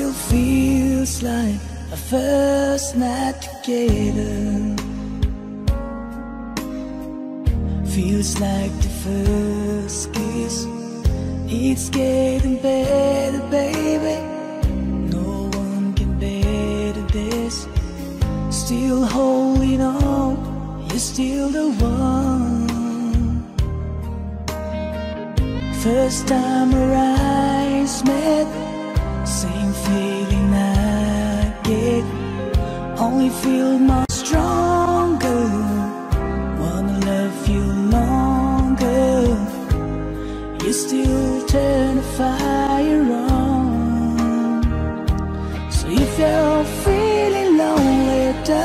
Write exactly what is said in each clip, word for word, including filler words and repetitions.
Still feels like our first night together. Feels like the first kiss. It's getting better, baby. No one can better this. Still holding on, you're still the one. First time our eyes met, same feeling I get. Only feel much stronger. Wanna love you longer. You still turn the fire on. So if you're feeling lonely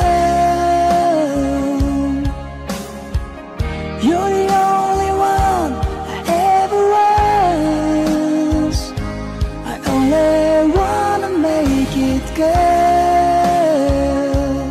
down, you're the only one I ever was. I only wanna make it good.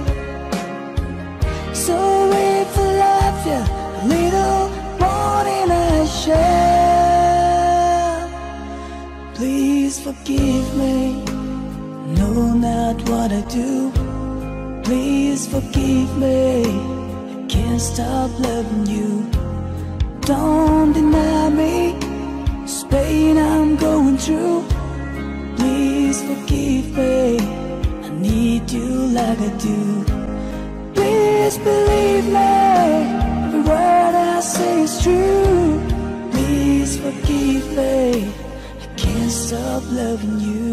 So if I love you a little more than I share, please forgive me. No, not what I do. Please forgive me. I can't stop loving you. Don't deny me this pain I'm going through. Please forgive me. I need you like I do. Please believe me. Every word I say is true. Please forgive me. I can't stop loving you.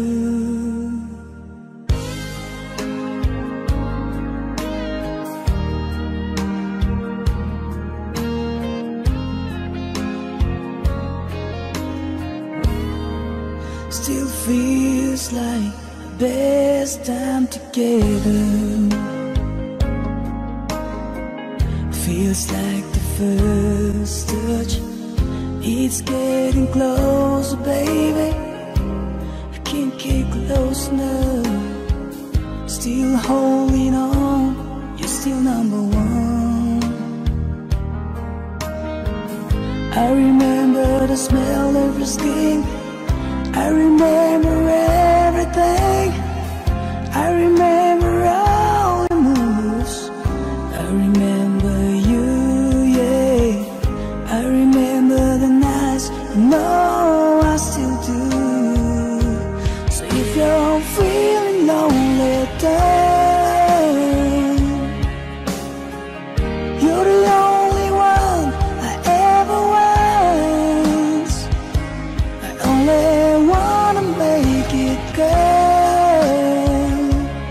Still feels like the best time together. Feels like the first touch. It's getting closer, baby. I can't get close enough. Still holding on, you're still number one. I remember the smell of your skin. I remember everything. I remember all your moves. I remember you, yeah. I remember the nights, no, I still do. So if you're feeling lonely down, you're the only one I ever was. I only wanna make it good.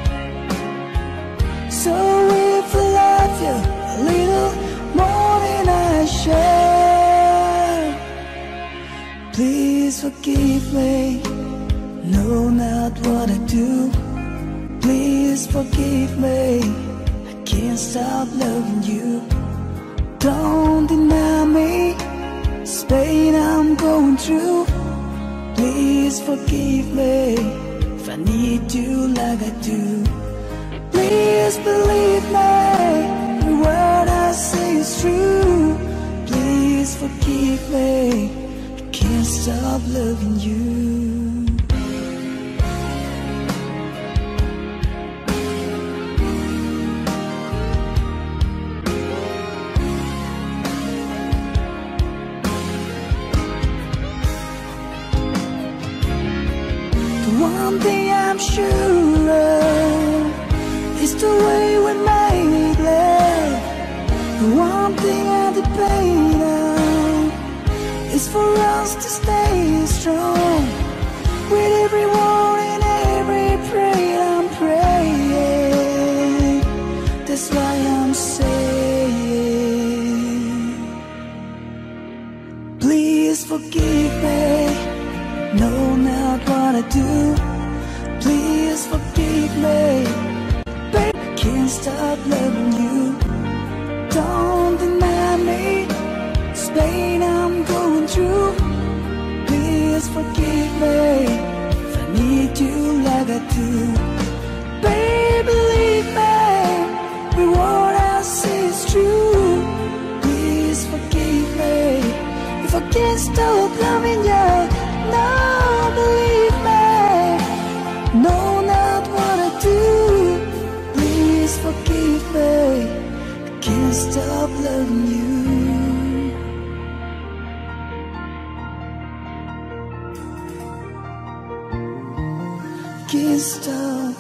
So if I love you a little more than I share, please forgive me. No, not what I do. Please forgive me. I can't stop loving you. Don't deny me this pain I'm going through. Please forgive me if I need you like I do. Please believe me, every word I say is true. Please forgive me, I can't stop loving you. One thing I'm sure of is the way we made love. The one thing I debate on is for us to stay strong. With every word and every prayer I'm praying. That's why I'm saying, please forgive me. No, not what I do. Please forgive me. Baby, I can't stop loving you. Don't deny me this pain I'm going through. Please forgive me if I need you like I do. Baby, believe me, every word I say is true. Please forgive me if I can't stop loving you. No, believe me, no. can't stop loving you. Can't stop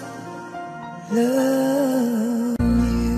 loving you.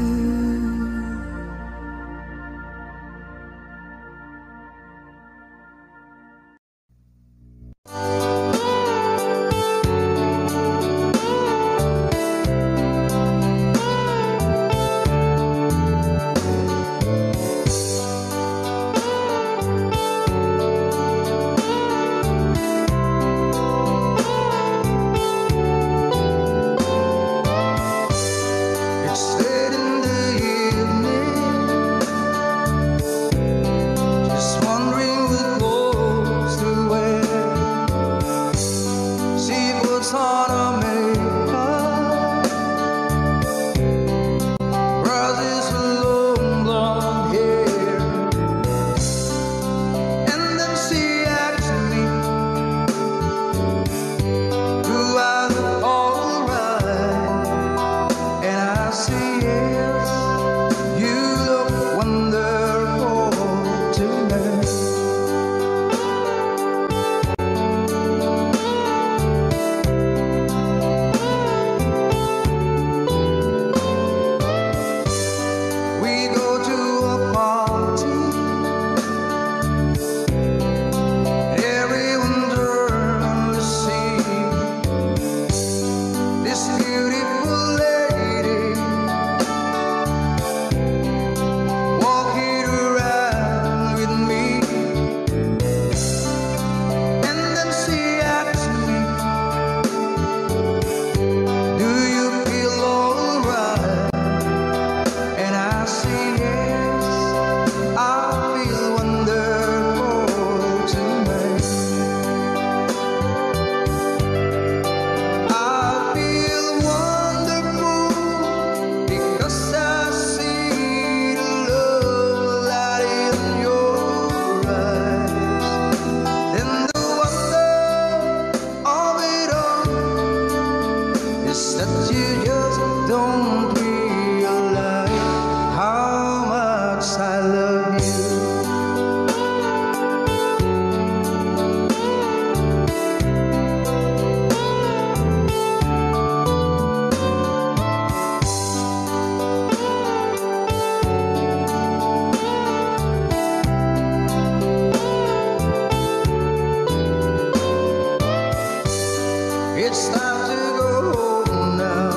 It's time to go home now.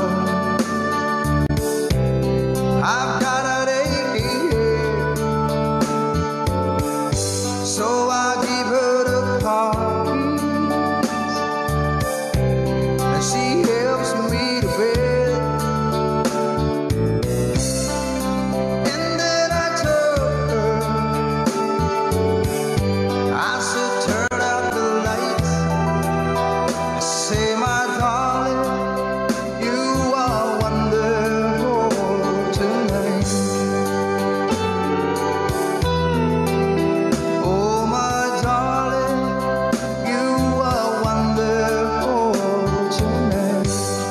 I've got an aching head, so I give her the copies, and she helps me to bed. And then I tell her, I said, turn out the lights. I say, my darling, you are wonderful tonight. Oh, my darling, you are wonderful tonight.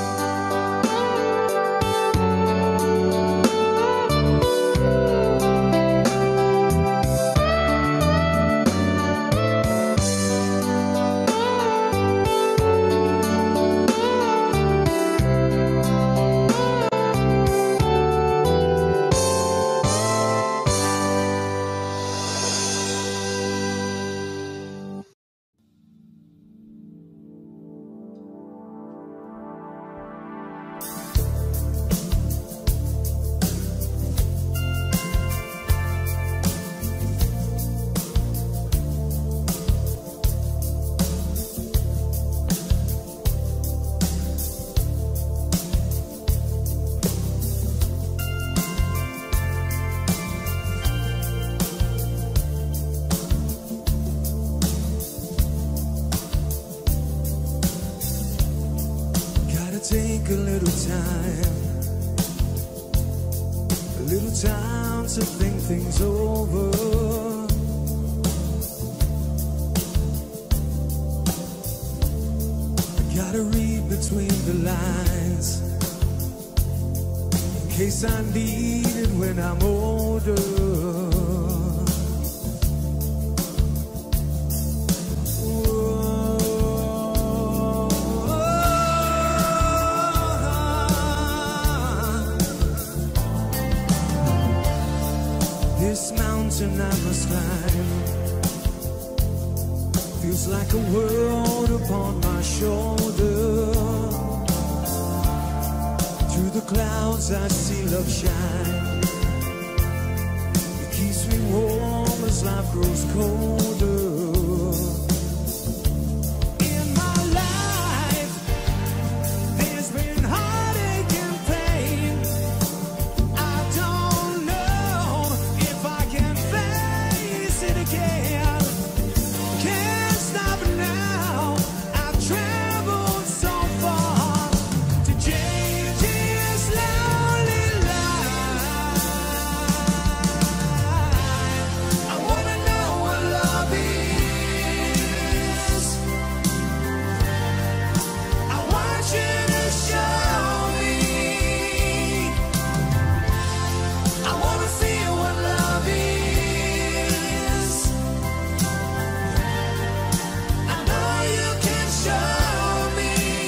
Take a little time, a little time to think things over. I gotta read between the lines, in case I need it when I'm older. This mountain I must climb feels like a world upon my shoulder. Through the clouds I see love shine. It keeps me warm as life grows colder. In my life, there's been heartache and pain. I don't know if I can face it again. Can't stop it now. I've traveled so far to change this lonely life. I wanna know what love is. I want you to show me. I wanna feel what love is. I know you can show me.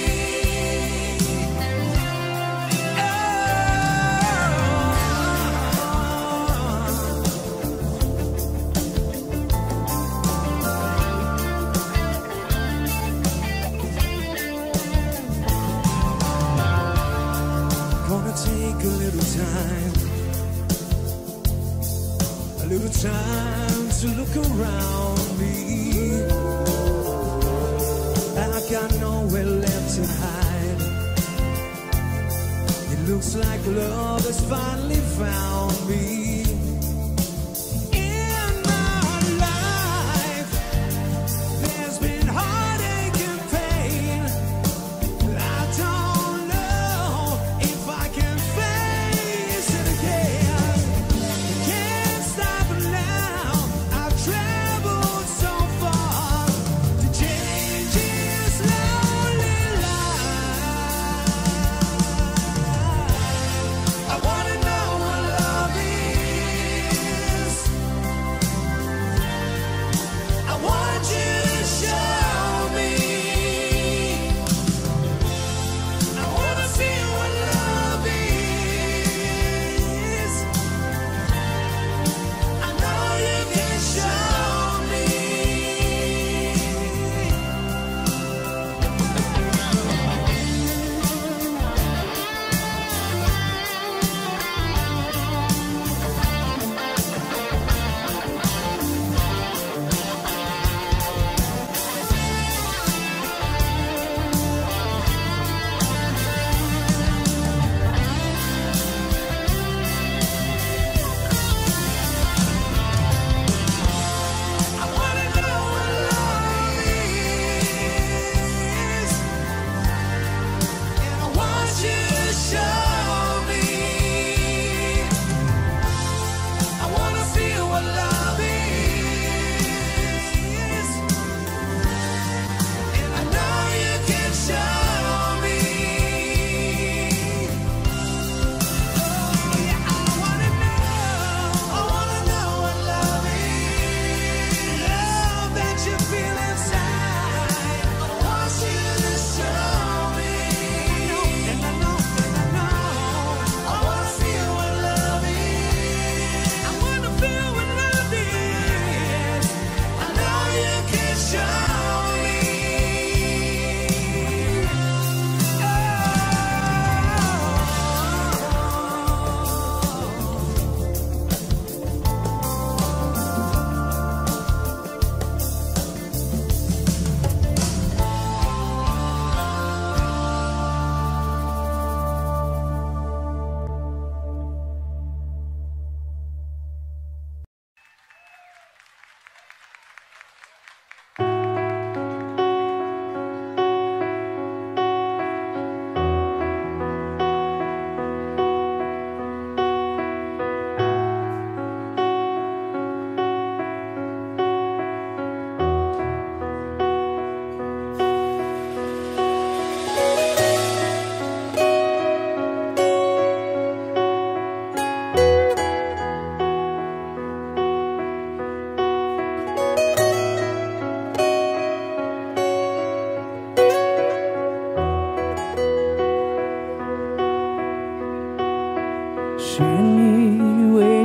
Gonna take a little time, a little time to look around me. I got nowhere left to hide. It looks like love has finally found me. In my life, there's been heartache and pain. I don't know if I can face it again. Can't stop it now. I've traveled so far to change this lonely life. I wanna know what love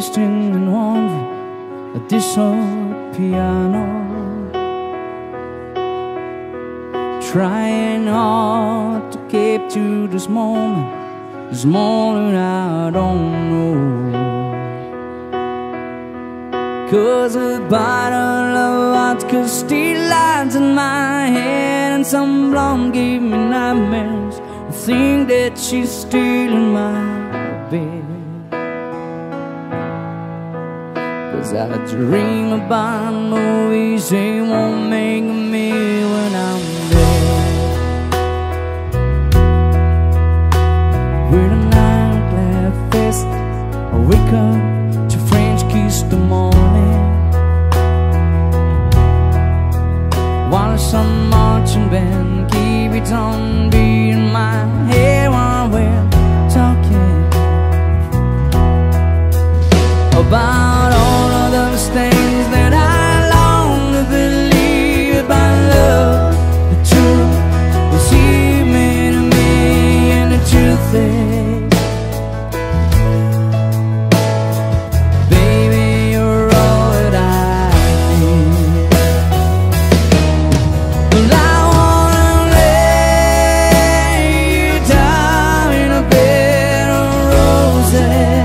wasting and wandering at this old piano, trying hard to capture this moment, this morning I don't know. 'Cause a bottle of vodka still lies in my head, and some blonde gave me nightmares. I think that she's still in my bed. 'Cause I dream about movies they won't make me when I'm dead. With a nightclub fest, I wake up to French kiss the morning, while some marching band keep it on beat in my head while we're talking about all of those things that I long to believe about love. The truth was you made of me, and the truth is, baby, you're all that I need. Well, I wanna lay you down in a bed of roses.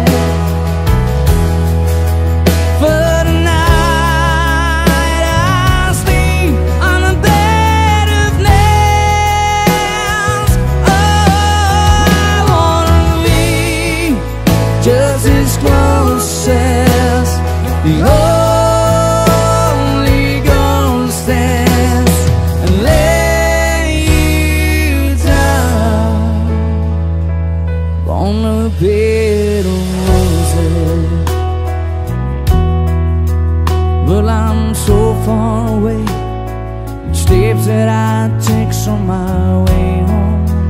Just as close as the Holy Ghost stands, and lay you down on a bed of roses. Well, I'm so far away, each steps that I take on my way home.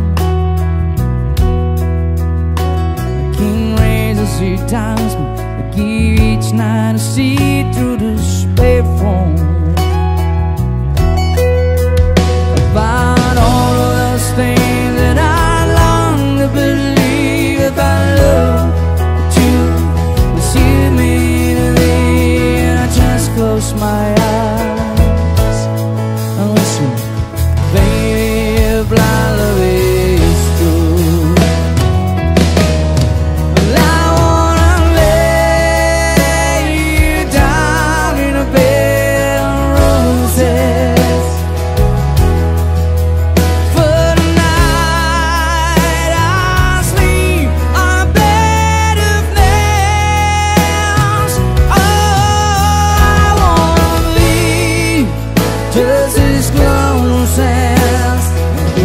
It times me, I give each night to see through the spare phone about all of those things that I long to believe about love. But you, was you made of me, and I just close my eyes and listen, baby, if blind love is true. Just as close as the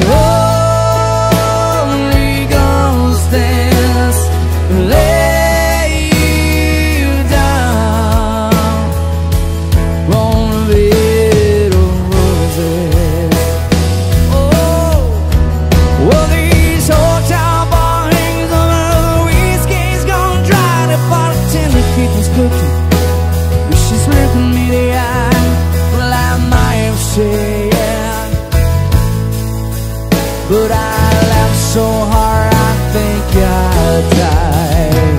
Holy Ghost stands, lay you down on a bed of roses. Oh, well, these hotel bar hangs on the whiskey's gone dry. The bartender keeps us cooking, but she's looking me in the eye. Say yeah, but I laughed so hard I think I'll die.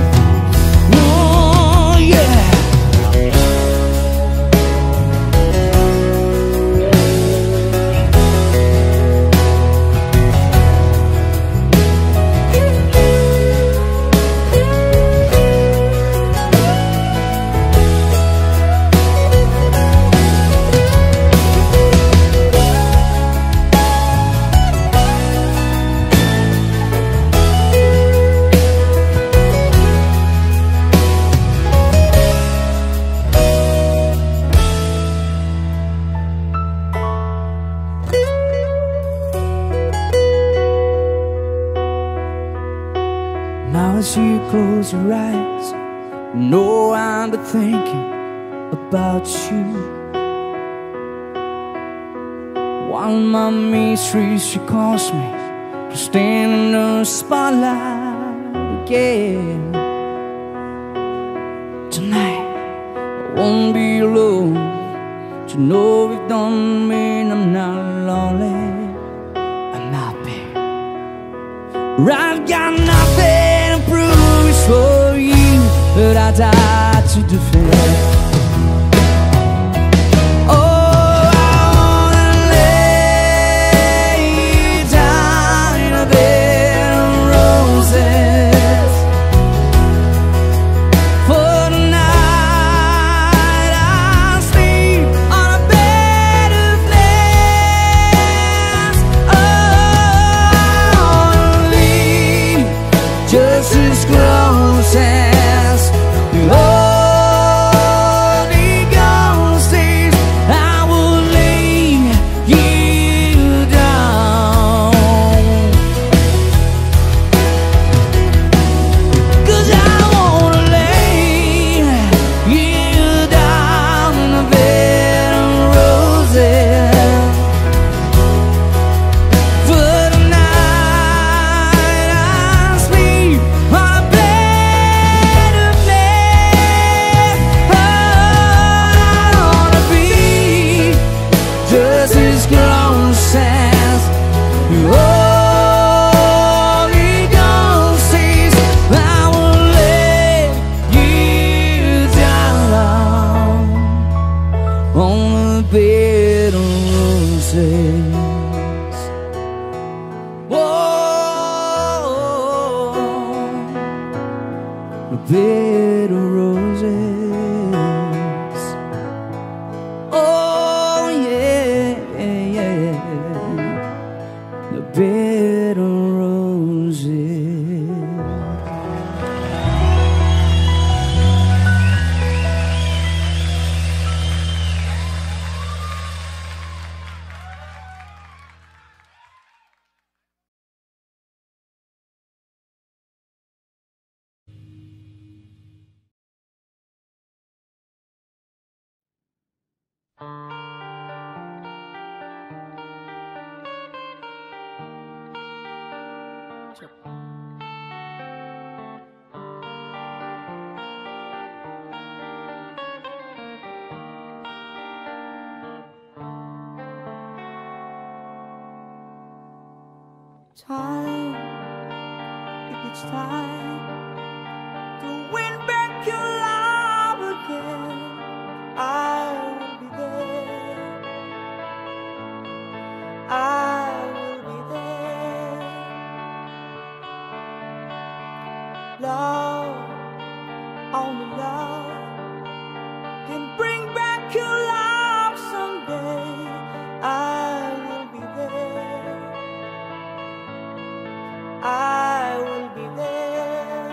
Oh yeah. Now as you close your eyes, you know I've been thinking about you. While my mistress, she calls me to stand in the spotlight again. Tonight I won't be alone, but you know you've done me and I'm not lonely. I'm happy. I've got nothing to prove, it's for you. that I died to defend. Oh, I wanna lay you down in a bed of roses. For tonight I'll sleep on a bed of nails. Oh, I wanna leave just as close as you Holy Ghost says. I will lay you down, 'cause I wanna lay you down in a bed of roses. For tonight I'll sleep on a bed of nails. Oh, I wanna be just as close as you Holy Ghost says. I will lay you down on the bed of roses. Whoa, a bed of roses. Oh yeah, yeah, the bed of roses. Time, if it's time to win back your love again, I will be there. I will be there. Love, only love can bring back your love someday. I will be there. I will be there.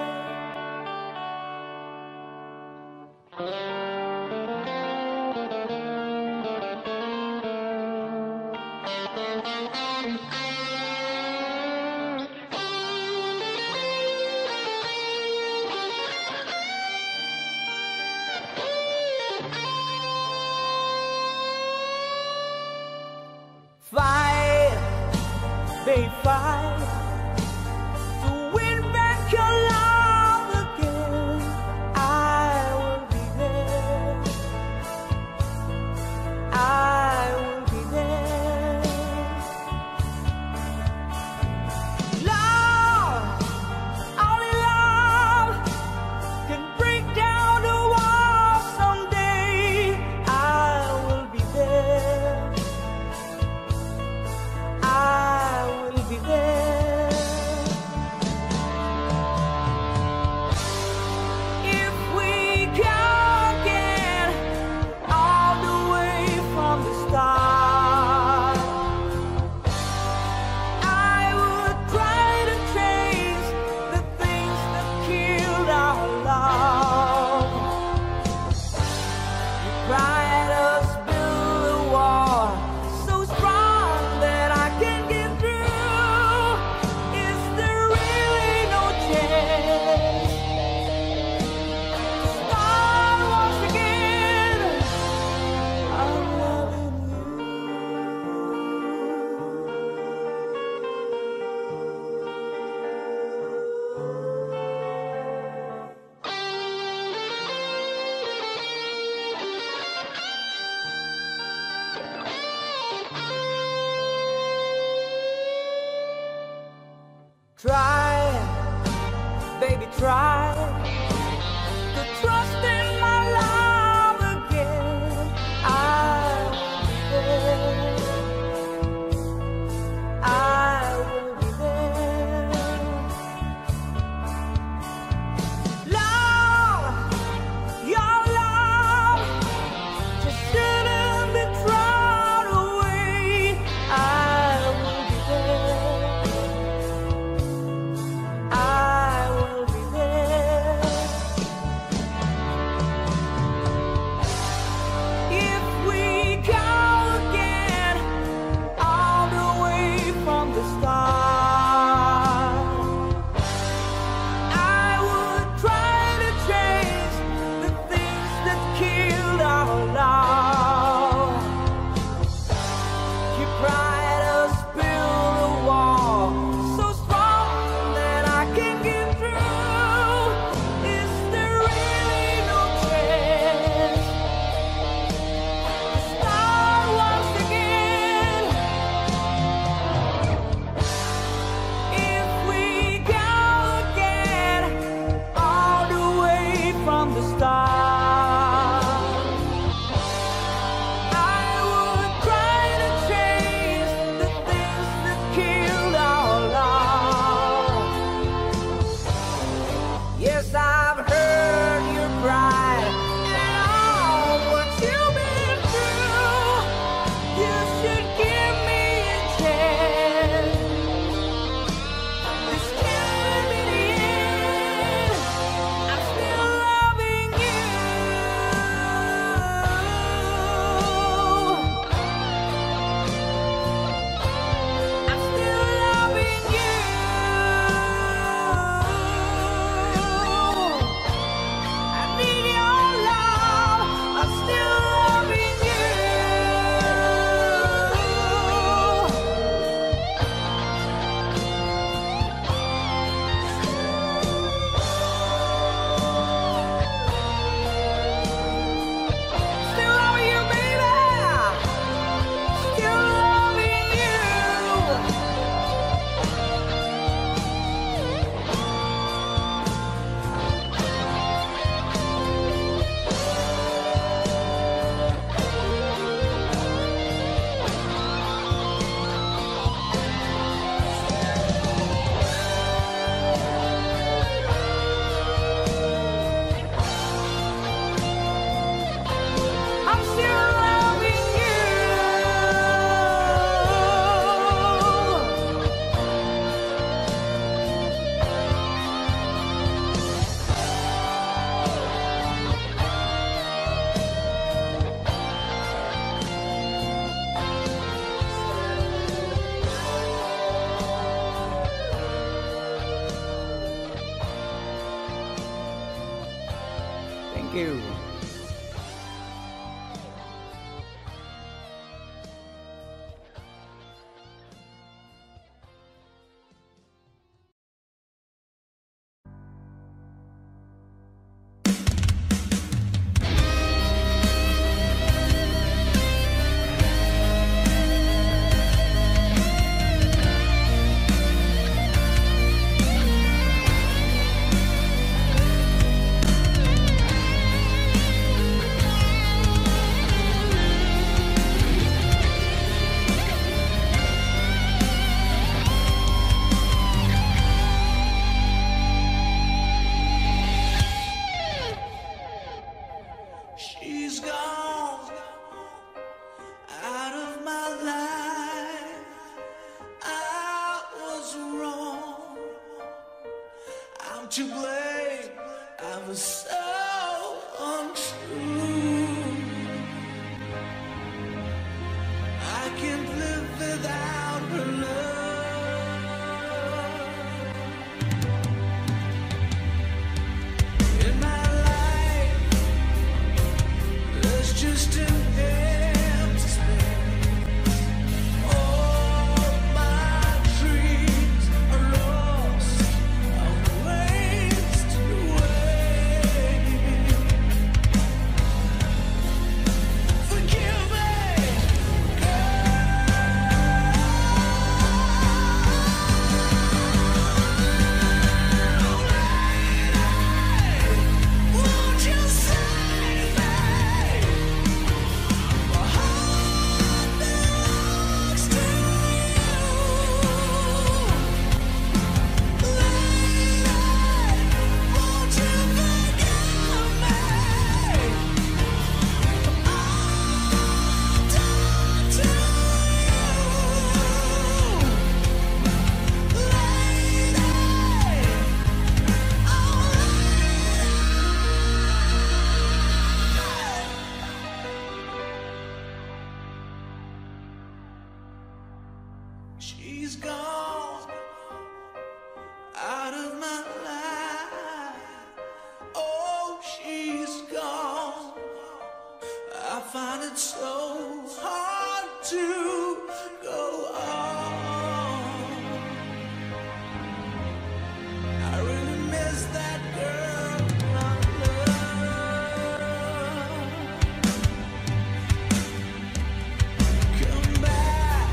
Fight, they fight to win back your love again. I will be there. to blame. I was so untrue. I can't live without her love. In my life, there's just an empty space. All my dreams are lost, I'm wasted away. Forgive me, won't you save me? My heart belongs to you. Lady, won't you forgive me? I'm done to you. She's gone out of my life. Oh, she's gone. I find it so hard to go on. I really miss that girl I love. Come back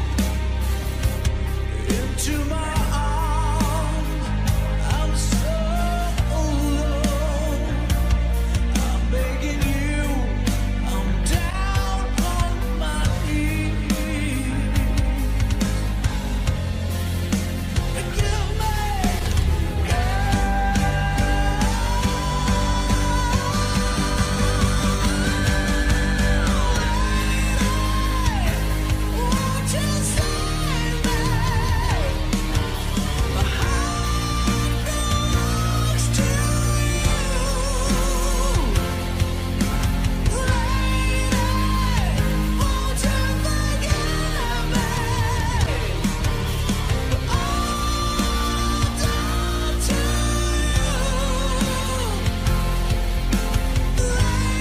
into my arms. I'm so alone. I'm begging you. I'm down on my knees. Forgive me, won't you save me? My heart belongs to you. Lady, won't you forgive me? I'm done to you.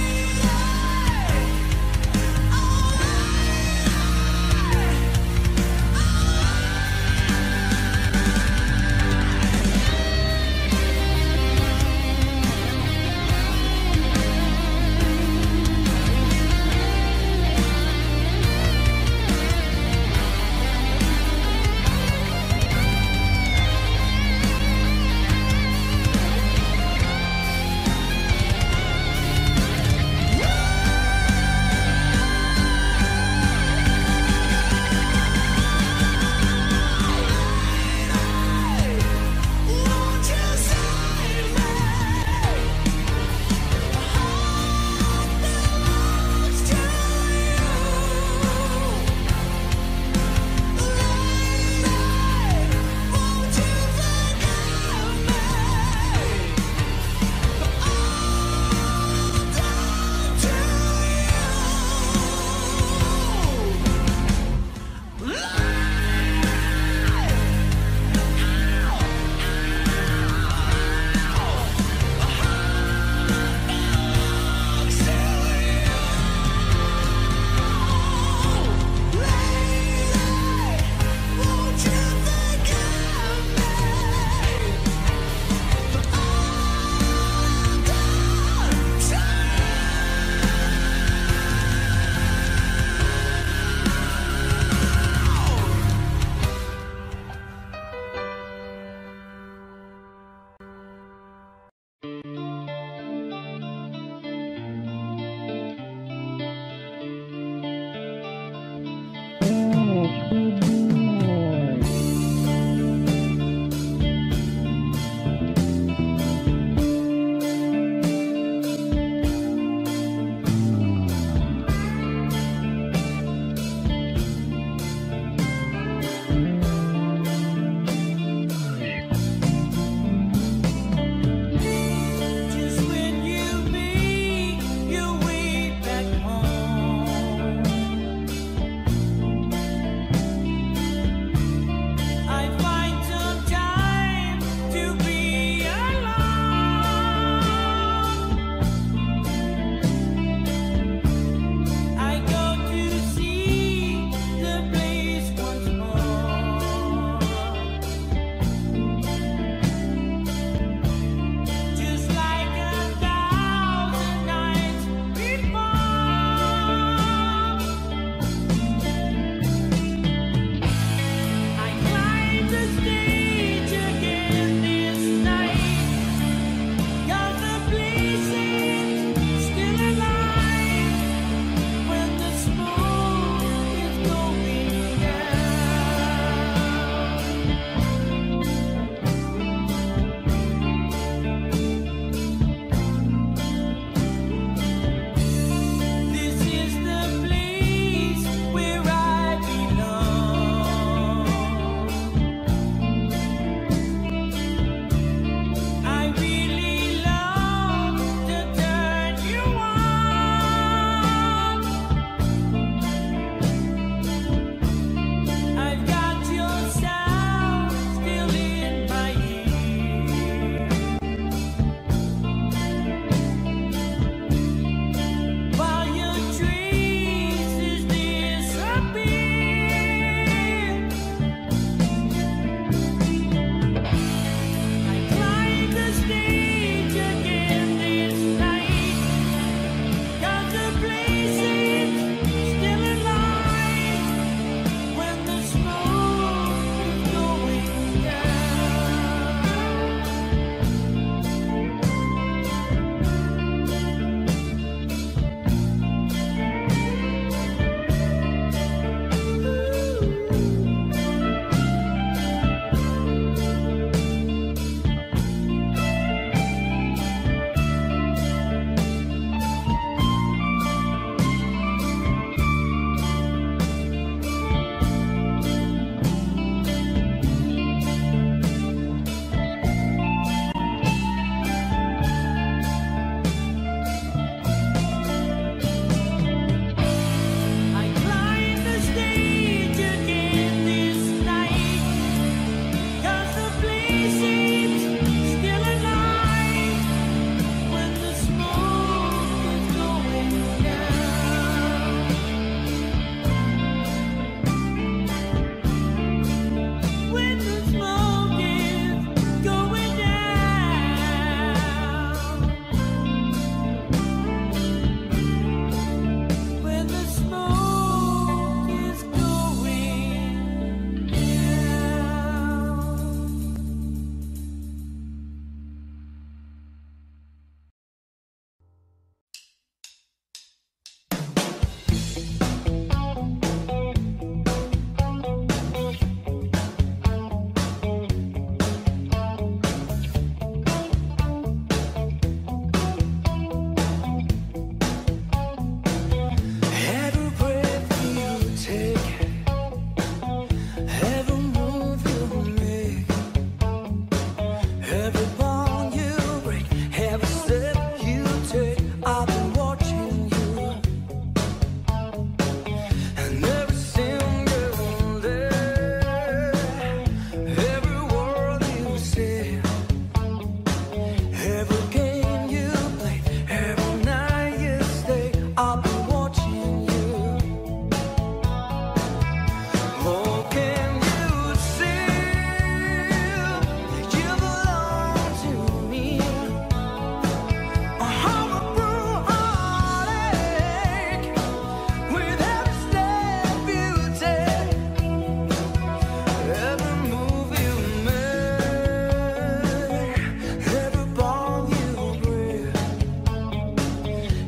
Won't you save me? My heart belongs to you. Lady, won't you forgive me? I'm done to you.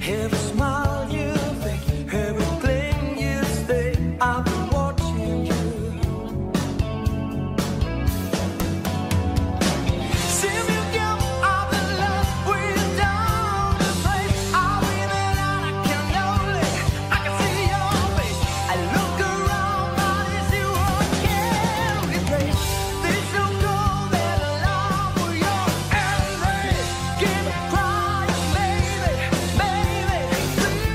Every smile you fake, every claim you stay, I've been watching you. See me come, I've been left with down the place. I'll be there and I can only, I can see your face. I look around, I see what can't replace. This so cold that I love for your embrace. Keep crying, baby, baby, please.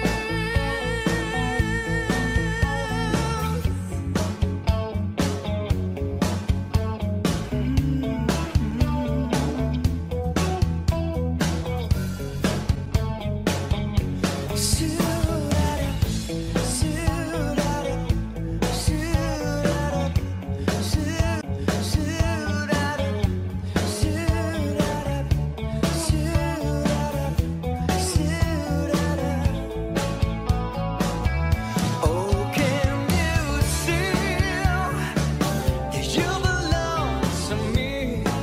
Oh, can you see that you belong to me?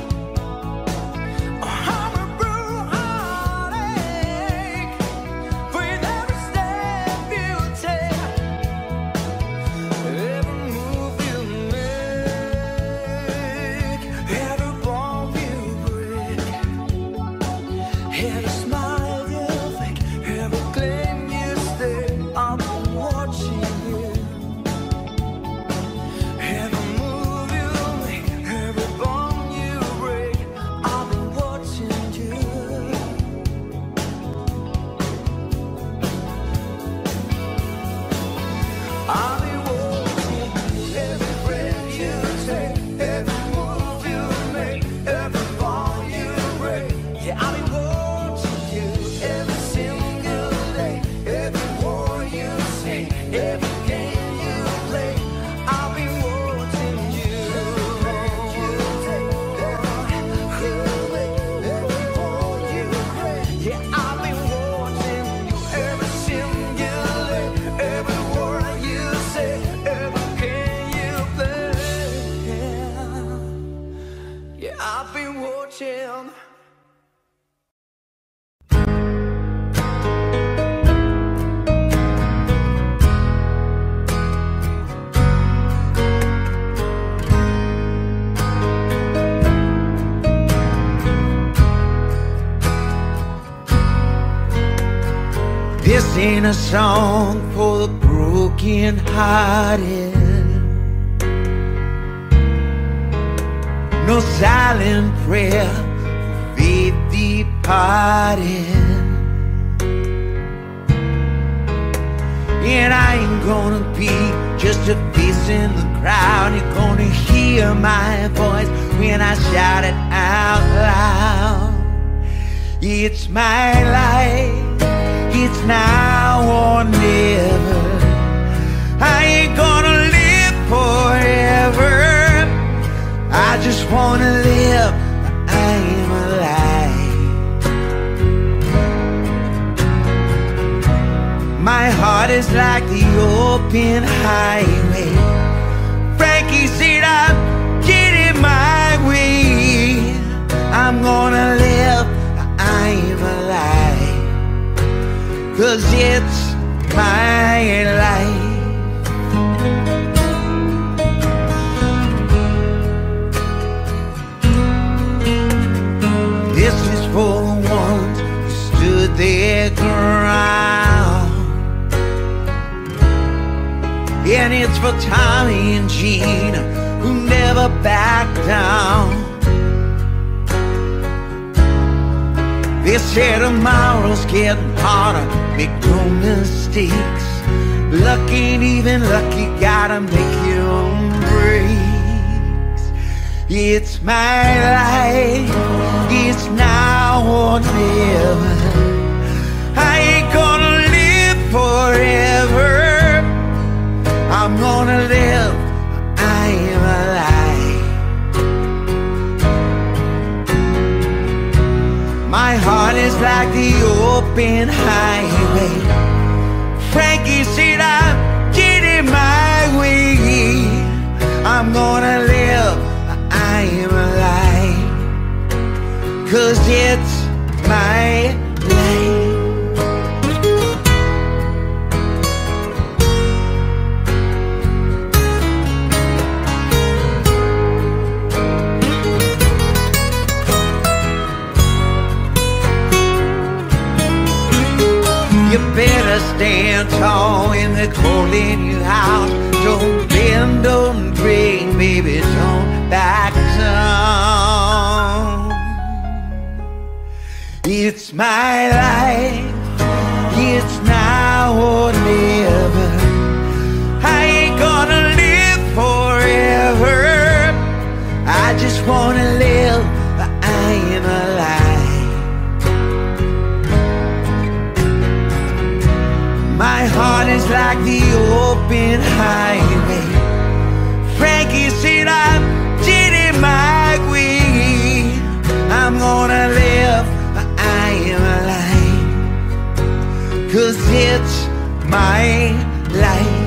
I'm a blue heartache with every step you take, every move you make, every bond you break, every smile you fake, every claim you stay. I'm watching you. Every move you make, every bond you break, I've been watching you. I'll be watching you. Every breath you take, every move you make, every bond you break. Yeah, I'll be watching you every single day. Every word you say, every game you play, I'll be watching you. Every breath you take, every move you make, every bond you break. Yeah, I'll be watching you every single day. Every word you say, every game you play. Yeah, I've been watching. This ain't a song for the broken hearted. No silent prayer for faith departed. And I ain't gonna be just a face in the crowd. You're gonna hear my voice when I shout it out loud. It's my life, it's now or never. I ain't gonna live forever. I just wanna live, I'm alive. My heart is like the open highway. Frankie said I'm getting my way. I'm gonna live, I'm alive. 'Cause it's my life. This is for the ones who stood their ground. And it's for Tommy and Gina who never backed down. They say tomorrow's getting harder, make no mistakes. Luck ain't even lucky, gotta make your own breaks. It's my life, it's now or never. I ain't gonna live forever. I'm gonna live, I am alive. My heart is like the open highway. Frankie said I'm getting my way. I'm gonna live, I am alive. 'Cause it's my life. You better stand tall in the cold in your house. Don't bend, don't break, baby, don't back down. It's my life, it's now or never. I ain't gonna live forever. I just wanna live, but I am alive. My heart is like the open highway. Frankie said I'm Jenny my queen. I'm gonna live, but I am alive. 'Cause it's my life.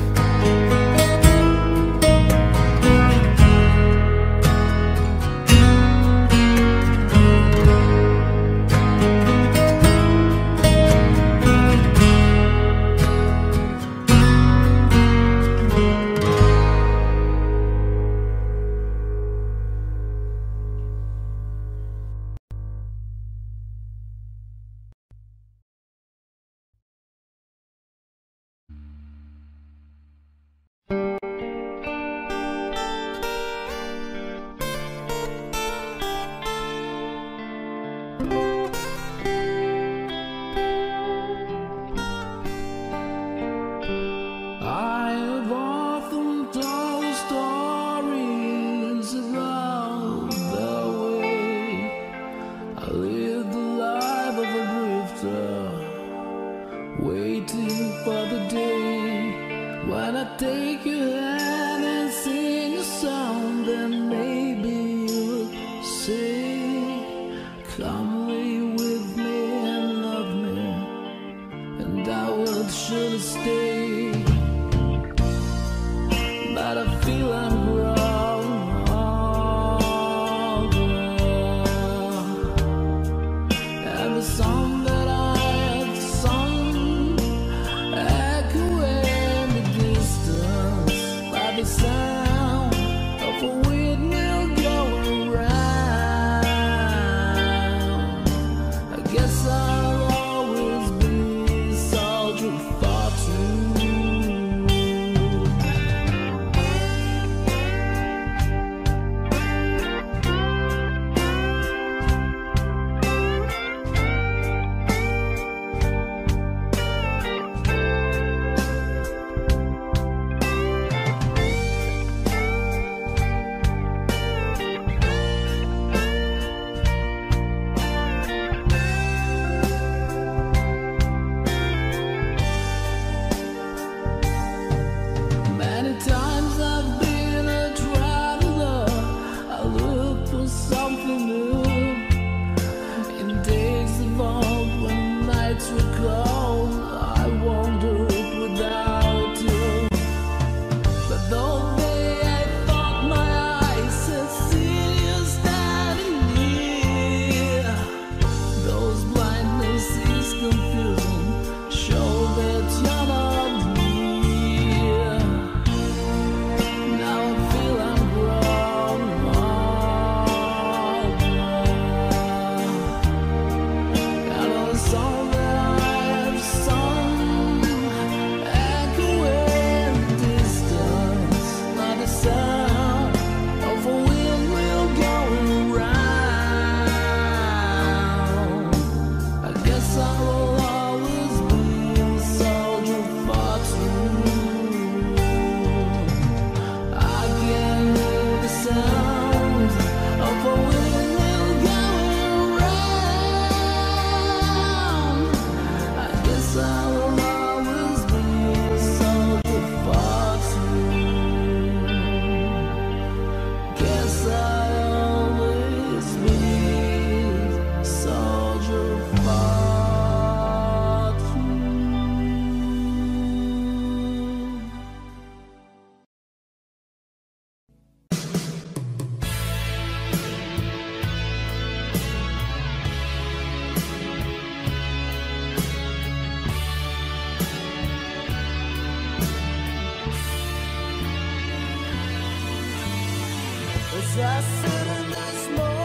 As I sit in the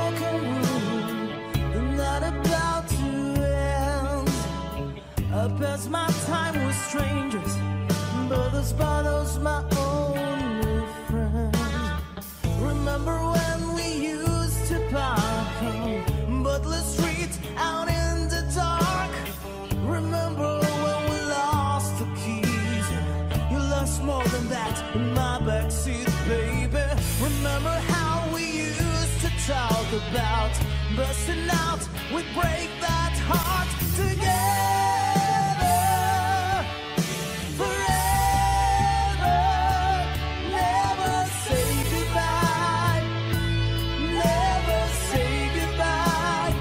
smoking room, the night about to end. Up Cause my time with strangers, but those bottles my only friends. Remember when we used to park on Butler Street out in the dark? Remember when we lost the keys? You lost more than that in my backseat, baby. Remember how we used to talk about busting out, we'd break that heart together forever. Never say goodbye, never say goodbye.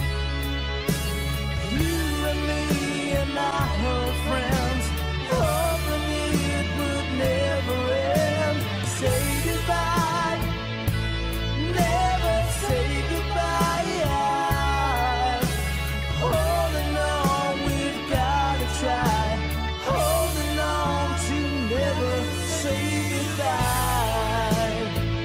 You and me and our old friends, hoping it would never end. Say goodbye, never say goodbye. Holding on, we've gotta try. Holding on to never say goodbye.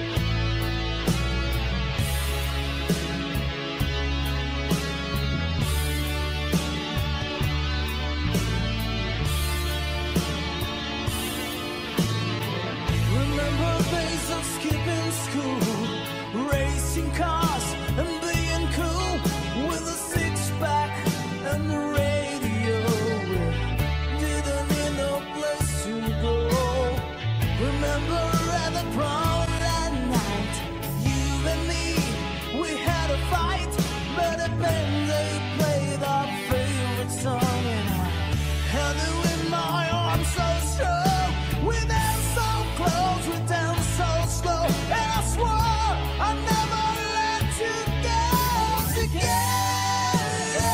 Remember days of skipping school, racing cars and being cool, with a six-pack and the radio. Didn't need no place to go. Remember at the prom that night, you and me, we had a fight, but at then they played our favorite song, and I held you in my arms so strong. We danced so close, we danced so slow, and I swore I'd never let you go. Together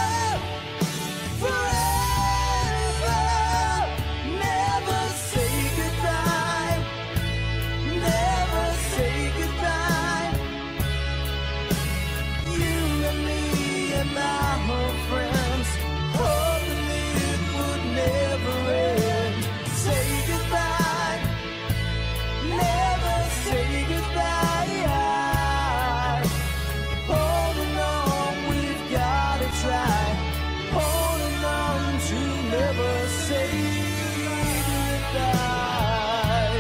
forever, never say goodbye, never say goodbye. You and me and my old friends, hoping it would never end. Say goodbye, never say goodbye. Holding on, we've gotta try. Holding on to never say goodbye.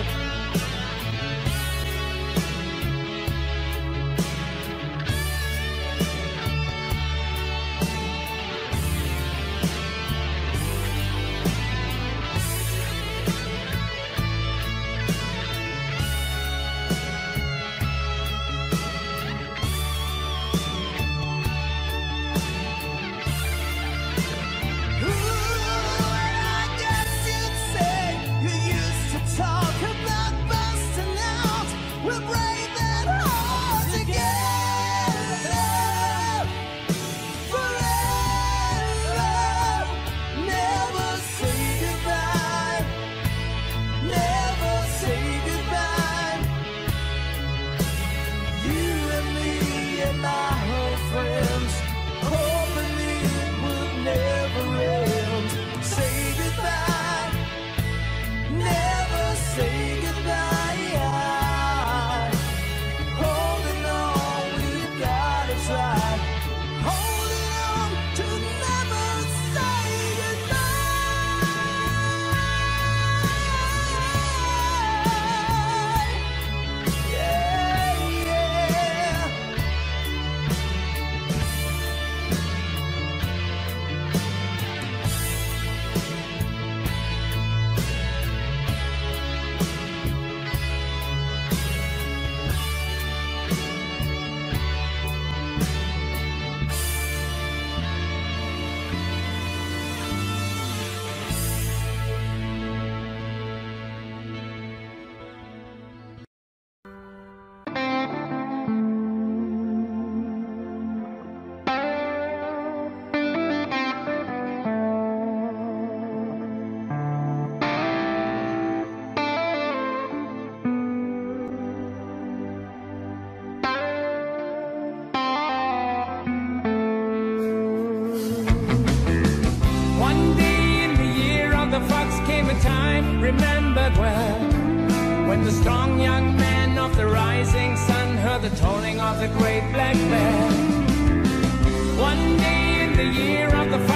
remembered well, when the strong young man of the rising sun heard the tolling of the great black bell. One day in the year of the fox, when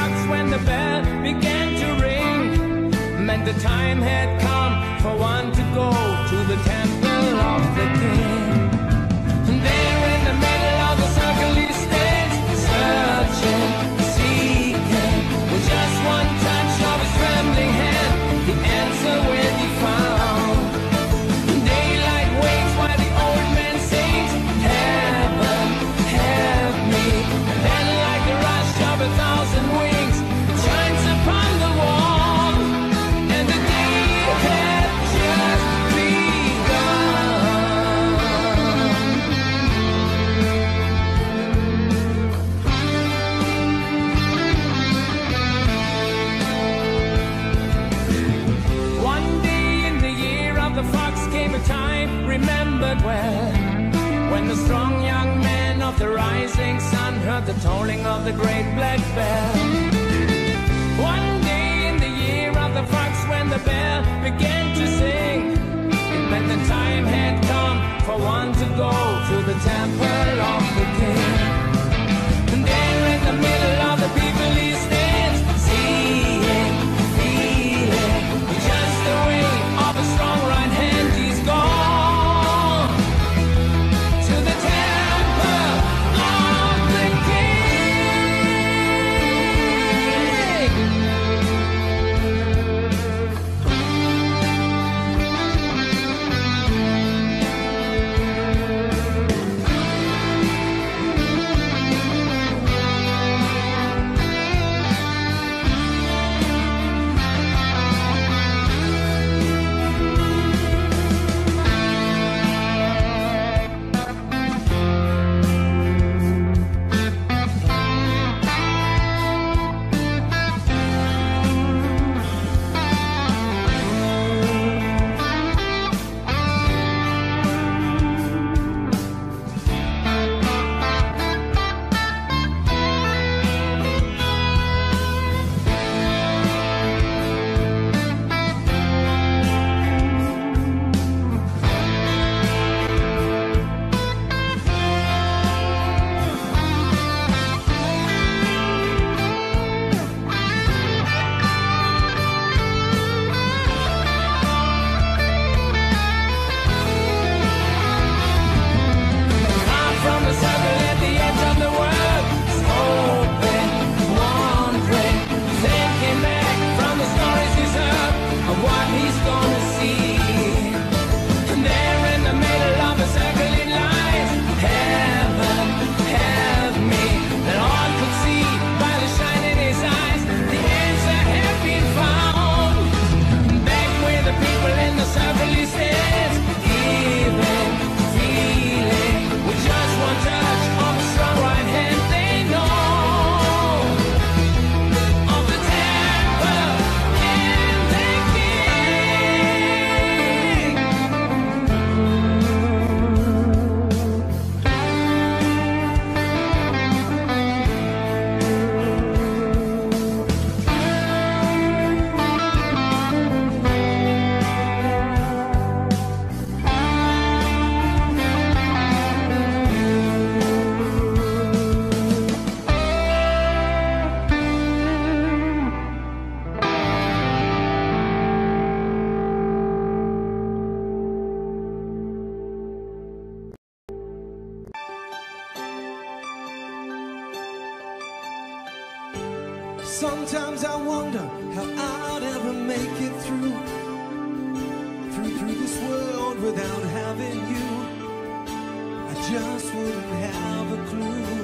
when the bell began to ring, meant the time had come for one to go to the temple of the king. And there in the middle of the circle he stands, searching, seeking, with just one touch of his trembling hand, the answer will be found. Daylight waits while the old man sings, heaven, help me. And then like the rush of a thousand wings, it shines upon the wall, and the day had just begun. One day in the year of the fox came a time remembered well, when the strong young man of the rising sun heard the tolling of the great black bell. One day in the year of the fox, when the bell began to sing, it meant the time had come for one to go to the temple of the king. And there in the middle of the people he stands, seeing, feeling, with just the weight of a strong right hand he's gone to the temple of the king. Sometimes I wonder how I'd ever make it through, through, through this world without having you. I just wouldn't have a clue.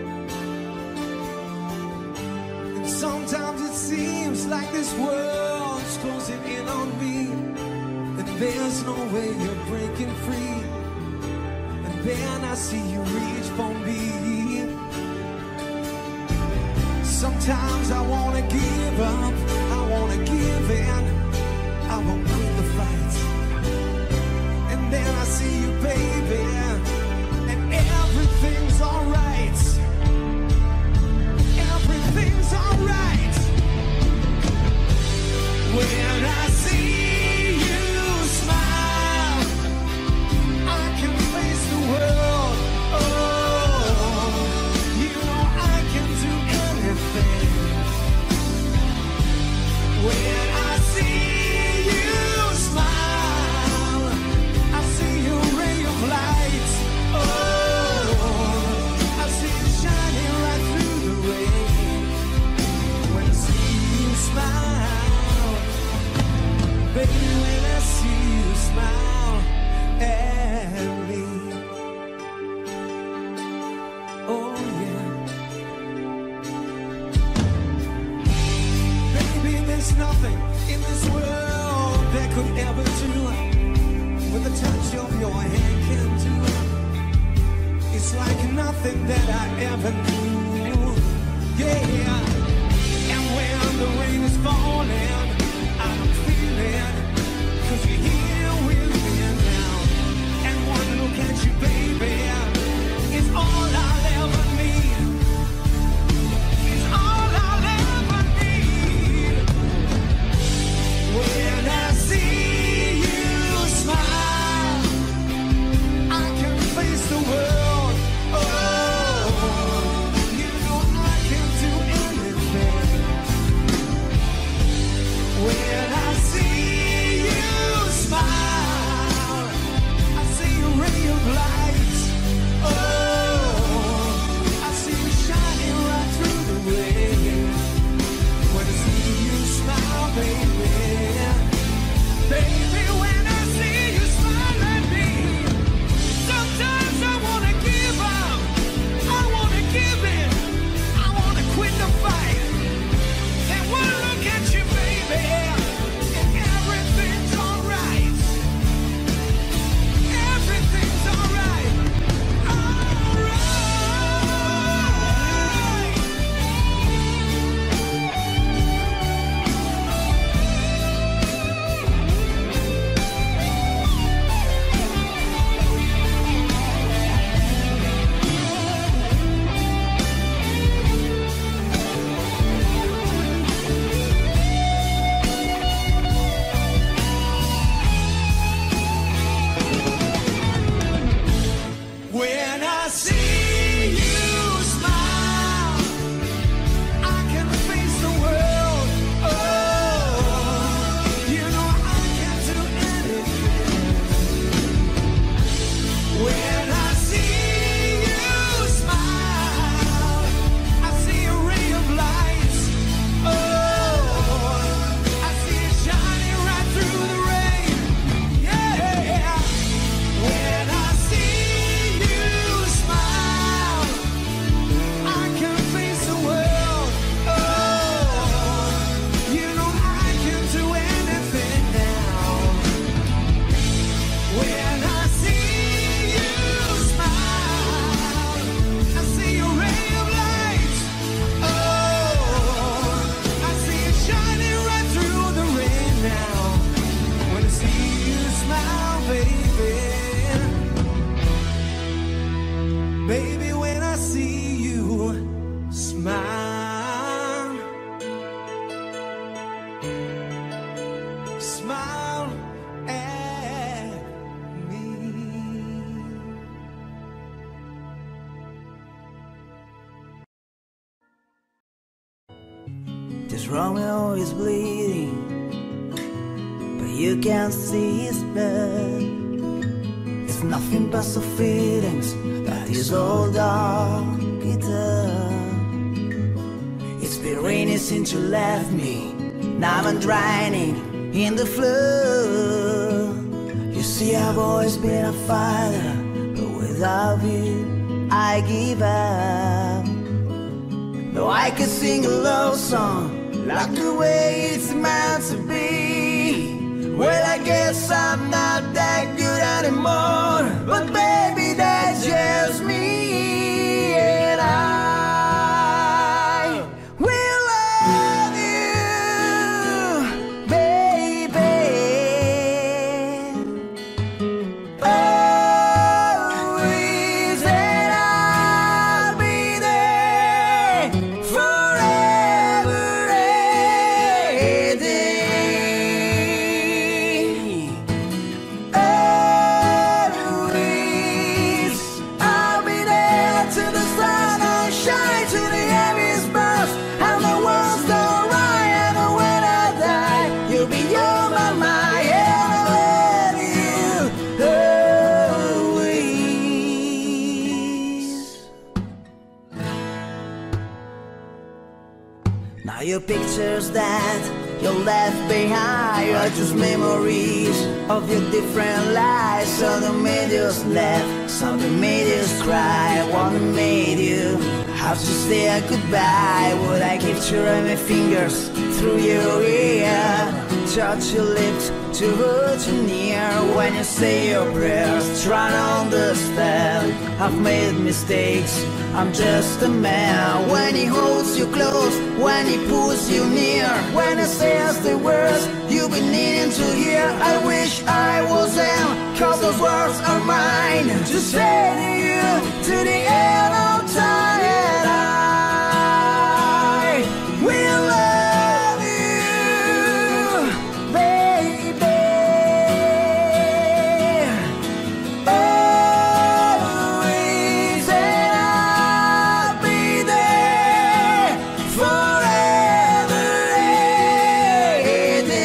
And sometimes it seems like this world's closing in on me, and there's no way you're breaking free. And then I see you reach for me. Sometimes I wanna give up, I wanna give in, I won't win the fight. And then I see you, baby, and everything's alright. Everything's alright. When I see you smile, I can face the world. Oh, you know I can do anything. When I see you smile, I see your ray of light. Oh, I see you shining right through the rain. When I see you smile, baby, when I see you smile at me. Oh yeah. Baby, there's nothing in this world that could ever do what the touch of your hand can do. It's like nothing that I ever knew. Yeah. And when the rain is falling, I don't feel it, 'cause you're here with me now. And one look at you, baby, is all I'll ever need. Is all I'll ever need. When I see you smile, I can face the world. Oh, you know I can do anything. When I see you smile, I see a ray of light. Oh, I see you shining right through the rain. When I see you smile, baby, baby, when I see you smile at me, sometimes I wanna give up, I wanna give in, I wanna quit the fight. And one look at you, baby, and everything's alright. Everything's alright. Alright. When I see you smile, I can face the world. Oh, you know I can do anything. When I see you smile, I see a ray of light. Oh, I see it shining right through the rain. Yeah. When I see you smile, I can face the world. Oh, you know I can do anything now. When I see you smile, I see a ray of light. Oh, I see it shining right through the rain now. When I see you smile, baby, baby, when I see you smile, smile at me. This Romeo is bleeding, but you can't see his blood. It's nothing but some feelings that his old dog guitar. It's been raining since you left me. Now I'm drowning in the flood. You see, I've always been a fighter, but without you, I give up. Though I could sing a love song like the way it's meant to be. Well, I guess I'm not that good anymore, but baby, that's just me. And I will love you, baby, always, and I'll be there forever and pictures that you left behind are just memories of your different lives. Some that made us laugh, some that made us cry, one that made you have to say a goodbye. Would I give to run my fingers through your ear, touch your lips to hold you near when you say your prayers? Try to understand, I've made mistakes, I'm just a man. When he holds you close, when he pulls you near, when he says the words you've been needing to hear. I wish I was him, cause those words are mine to say to you to the end of time. And I will love you, baby, always, and I'll be there forever and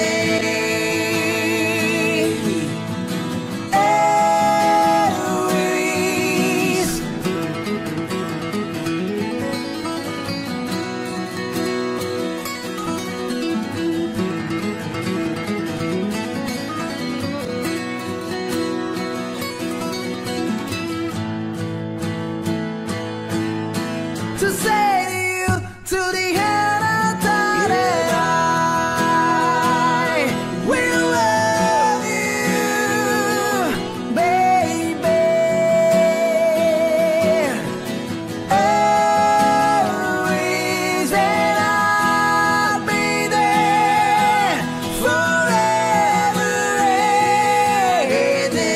always. To say to you to the end of time that I will love you, baby, always, and I'll be there forever and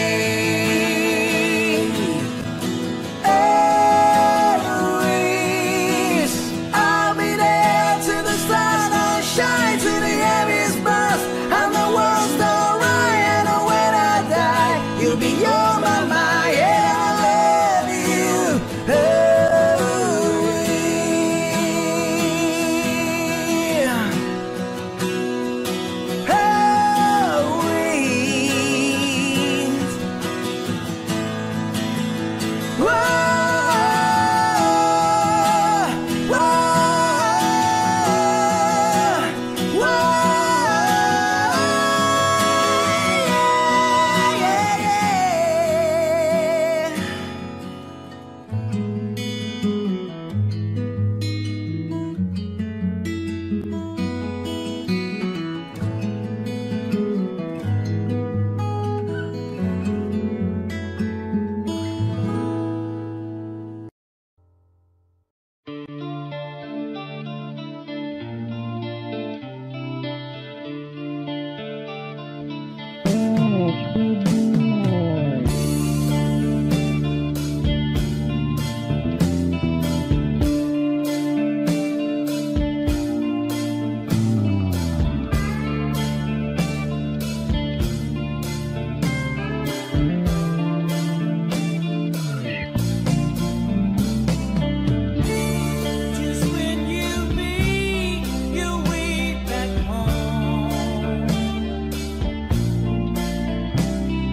always. I'll be there till the sun don't shine, till the heaviest burst and the world's don't right. And when I die, you'll be on my mind, and I love you always, always. Whoa, whoa, whoa, yeah, yeah, Just when you meet your way back home,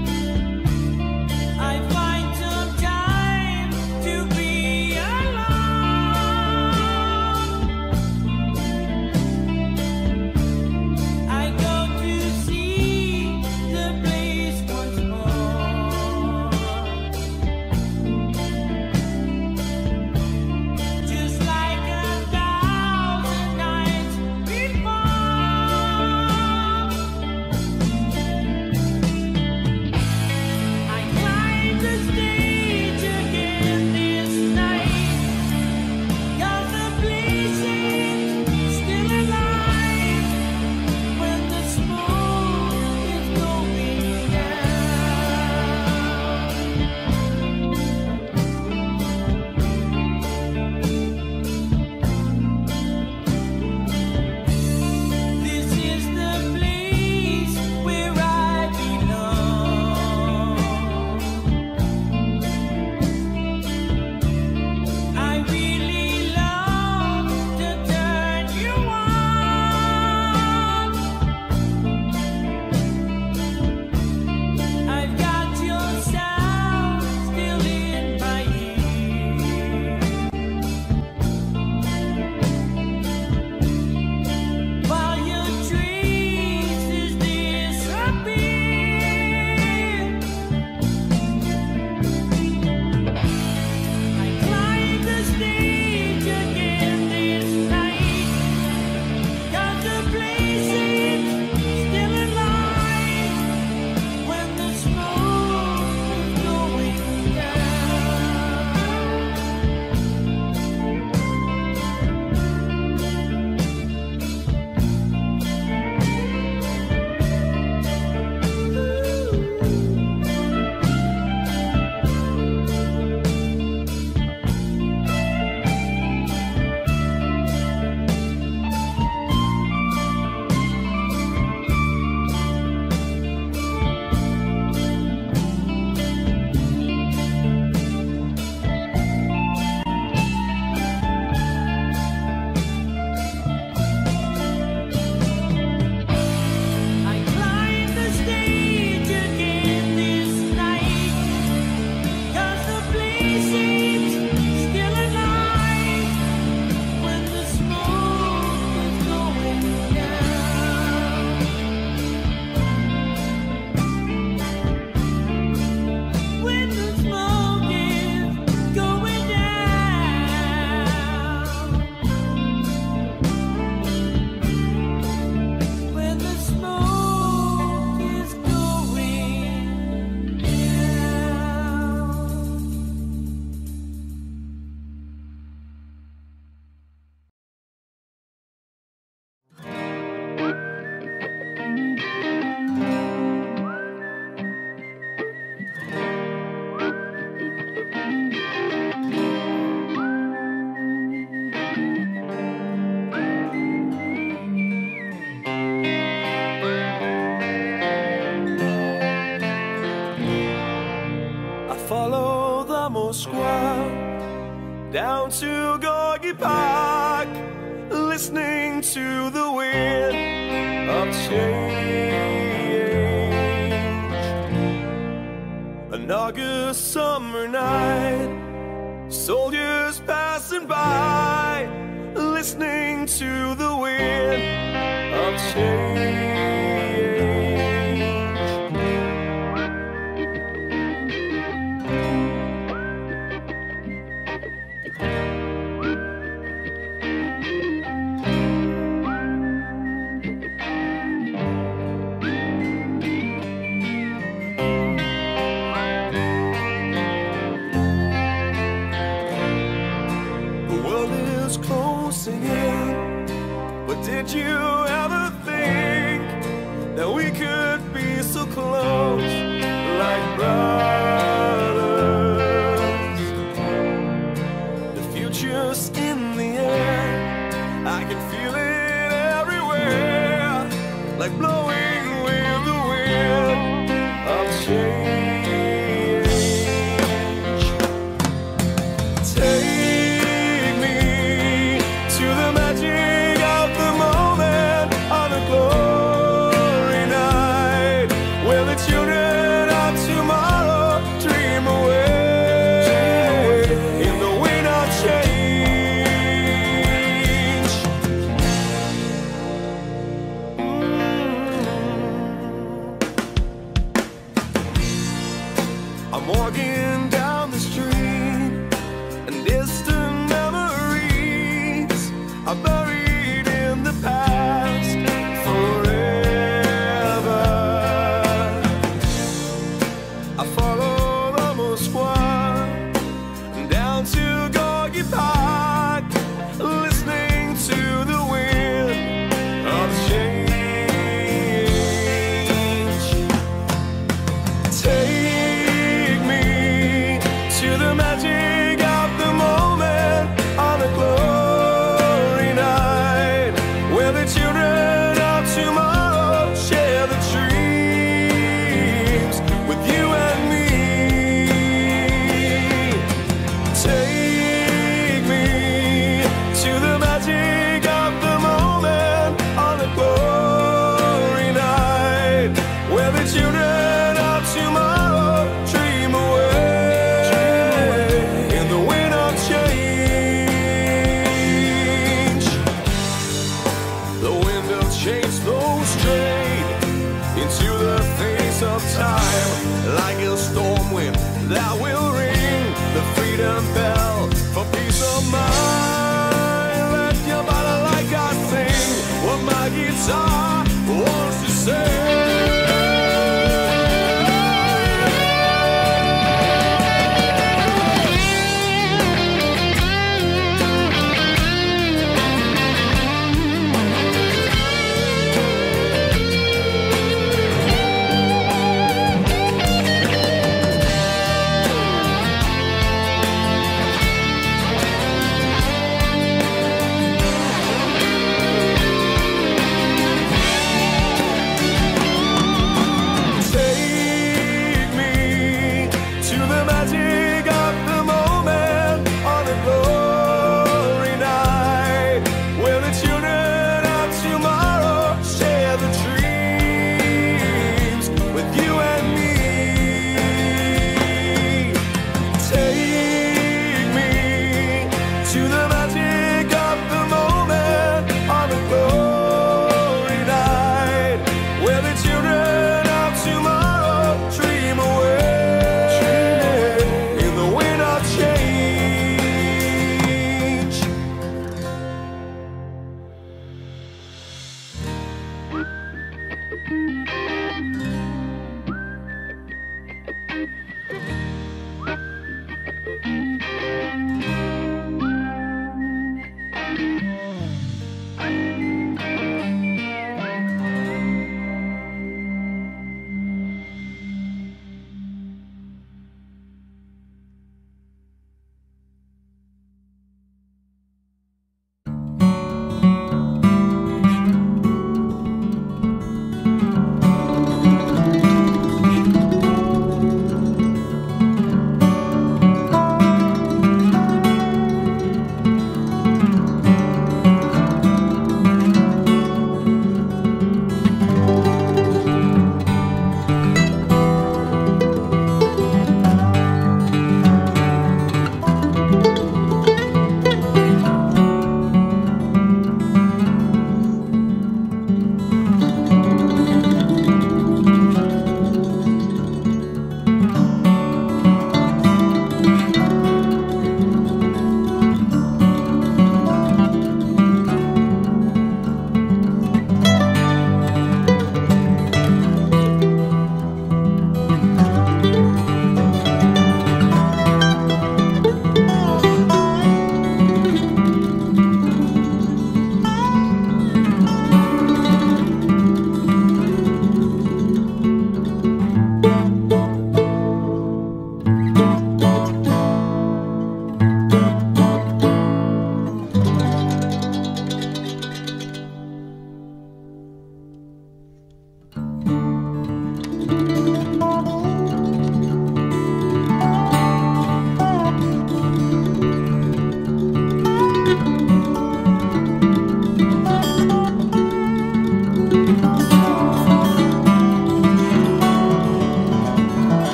down to Gorky Park, listening to the wind of change. An August summer night, soldiers passing by, listening to the wind of change. Did you ever think that we could be so close, like brothers? The future's in the air, I can feel it everywhere, like blowing with the wind of change. Take me to the magic glory night, where the children of tomorrow dream away in the wind of change. Mm. I'm walking down the street, and distant memories are buried in the past. I follow the Moskwa down to Gorky Park, listening to the wind of change. Take me to the magic of the moment on a glory night, where the children of tomorrow share the dreams with you and me. Take me to the magic of the moment on a glory night, where the children of tomorrow dream away in the wind of change. The wind of change blows straight into the face of time, like a storm wind that will ring the freedom bell for peace of mind. Let your body like I sing what my guitar wants to say.